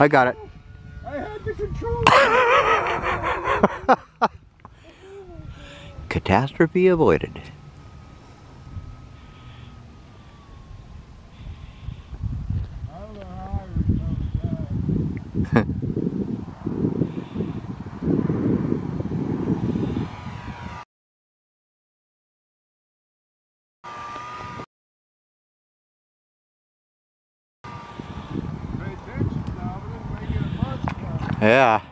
I got it. I had the control. Catastrophe avoided. I don't know how I recovered that. Pay attention, Dominic. Might get a bus coming. Yeah.